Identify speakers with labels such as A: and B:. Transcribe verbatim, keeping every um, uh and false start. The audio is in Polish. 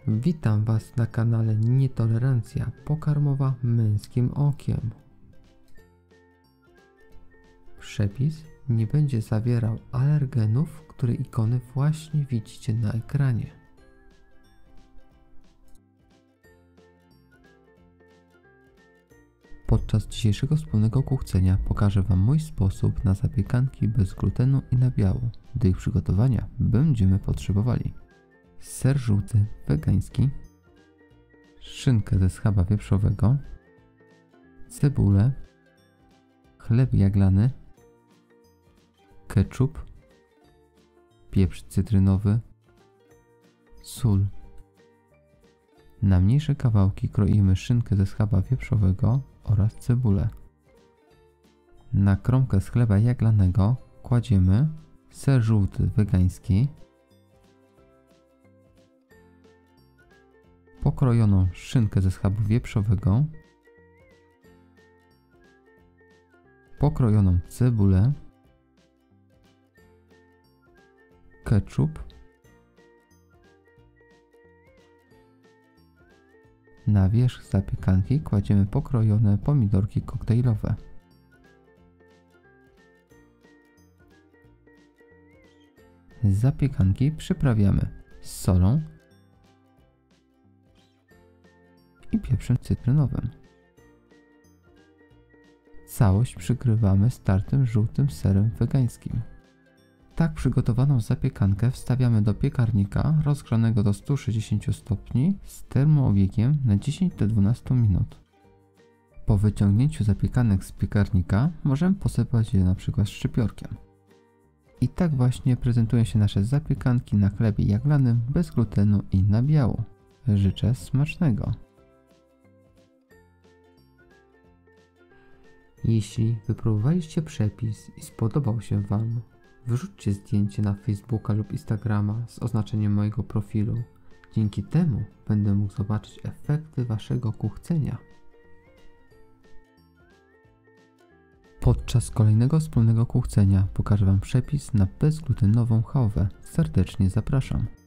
A: Witam Was na kanale Nietolerancja pokarmowa męskim okiem. Przepis nie będzie zawierał alergenów, które ikony właśnie widzicie na ekranie. Podczas dzisiejszego wspólnego kuchcenia pokażę Wam mój sposób na zapiekanki bez glutenu i nabiału. Do ich przygotowania będziemy potrzebowali ser żółty wegański, szynkę ze schaба wieprzowego, cebulę, chleb jaglany, ketchup, pieprz cytrynowy, sól. Na mniejsze kawałki kroimy szynkę ze schaба wieprzowego oraz cebulę. Na kromkę z chleba jaglanego kładziemy ser żółty wegański, pokrojoną szynkę ze schabu wieprzowego, pokrojoną cebulę, ketchup, na wierzch zapiekanki kładziemy pokrojone pomidorki koktajlowe. Zapiekanki przyprawiamy solą i pieprzem cytrynowym. Całość przykrywamy startym żółtym serem wegańskim. Tak przygotowaną zapiekankę wstawiamy do piekarnika rozgrzanego do stu sześćdziesięciu stopni z termoobiegiem na dziesięć do dwunastu minut. Po wyciągnięciu zapiekanek z piekarnika możemy posypać je np. szczypiorkiem. I tak właśnie prezentują się nasze zapiekanki na chlebie jaglanym bez glutenu i nabiału. Życzę smacznego! Jeśli wypróbowaliście przepis i spodobał się Wam, wyrzućcie zdjęcie na Facebooka lub Instagrama z oznaczeniem mojego profilu. Dzięki temu będę mógł zobaczyć efekty Waszego kuchcenia. Podczas kolejnego wspólnego kuchcenia pokażę Wam przepis na bezglutenową chałwę. Serdecznie zapraszam.